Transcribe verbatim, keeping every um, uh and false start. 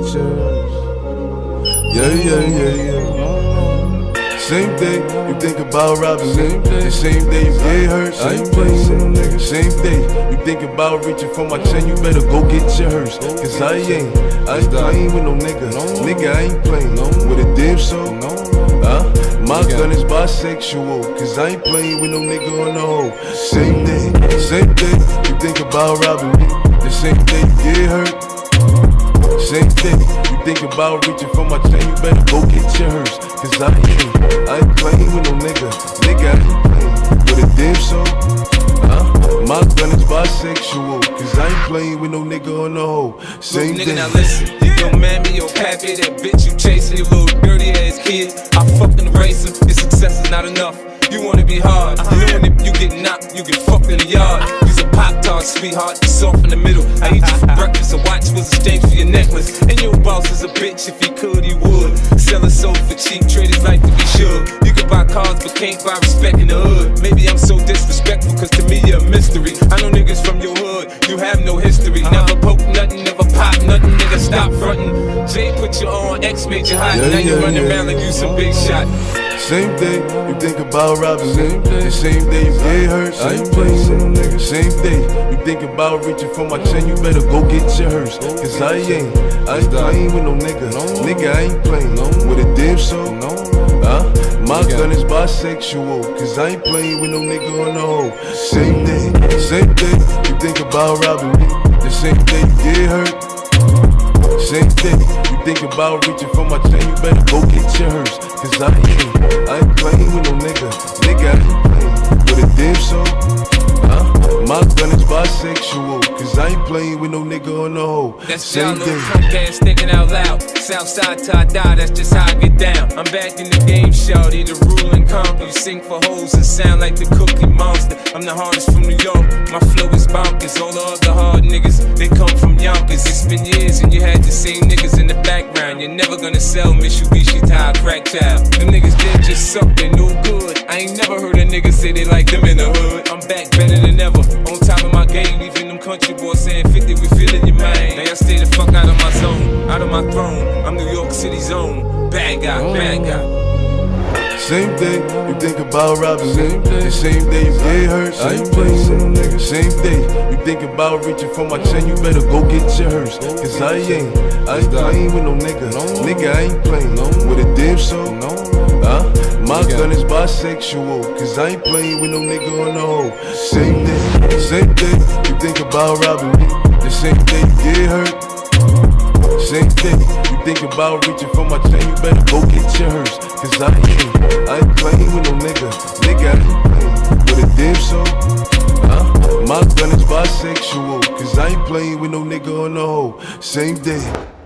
get yours. Yeah, yeah, yeah, yeah. Same day you think about robbing me, the same day you get hurt. I ain't playing with no nigga. Same day you think about reaching for my chain, you better go get your hearse. Cause I ain't, I ain't playing with no nigga. Nigga, I ain't playing with a damn soul. Huh? My gun is bisexual, cause I ain't playing with no nigga on the hoe. Same day, same day you think about robbing me, the same day you get hurt. Same day you think about reaching for my chain, you better go get your hearse. Cause I ain't, I ain't playing with no nigga. Nigga, I ain't playing with a damn soul. Huh? My gun is bisexual, cause I ain't playing with no nigga on the hoe. Same Look, day. Nigga, now listen, your mammy, your pappy, that bitch you chasing, your little dirty ass kid. I fucking race him, your success is not enough. You wanna be hard, knowing if you get knocked, you get fucked in the yard. You's a Pop-Tart, sweetheart, you soft in the middle. I eat you for breakfast, a watch was exchanged for your necklace. And your boss is a bitch, if he could, he would. Sell his soul for cheap, trade his life to be sure. You can buy cars, but can't buy respect in the hood. Maybe I'm so disrespectful, cause to me you're a mystery. I know niggas from your hood, you have no history. Never poke nothing, never pop nothing, nigga, stop frontin'. Jay put you on, X made you hot, Yeah, now you yeah, running yeah. around like you some big shot. Same day you think about robbing me, the same day you get hurt. I ain't playing with no nigga. Same day you think about reaching for my chain, you better go get your hearse. Cause I ain't, I ain't playing with no nigga. Nigga, I ain't playing with a damn soul. Huh? My gun is bisexual, cause I ain't playing with no nigga on the hoe. Same day, same day you think about robbing me, the same day you get hurt. Same day you think about reaching for my chain, you better go get your hearse. Cause I ain't, I ain't playing with no nigga. Nigga, I ain't playing with a damn soul. Huh? My gun is bisexual, cause I ain't playing with no nigga on the hoe. That's Same sound day. little punk ass thinking out loud. Southside till I die, that's just how I get down. I'm back in the game, shawty, the rule and conquer. You sing for hoes and sound like the Cookie Monster. I'm the hardest from New York, my flow is bonkers. All the other hard niggas, they come from Yonkers. It's been years and you had the same niggas in the background. You're never gonna sell Mitsubishi to a crack child. Them niggas did just suck, they no good. I ain't never heard a nigga say they like them in the hood. I'm back better than ever, on top of my game. Even them country boys saying fifty, we feeling your mind. Now y'all stay the fuck out of my zone, out of my throne. I'm New York City's own bad guy, bad guy. Same day you think about robbing me, the same day you get hurt. I ain't playing with no nigga. Same day you think about reaching for my chain, you better go get your hearse. Cause I ain't, I ain't playing with no nigga. Nigga, I ain't playing with a damn soul. Huh? My gun is bisexual, cause I ain't playing with no nigga on the hoe. Same day, same day you think about robbing me, the same day you get hurt. Same day you think about reaching for my chain, you better go get your hearse. Cause I ain't, I ain't playing with no nigga. Nigga, I ain't playing with a damn soul. Huh? My gun is bisexual, cause I ain't playing with no nigga on the hoe. Same day.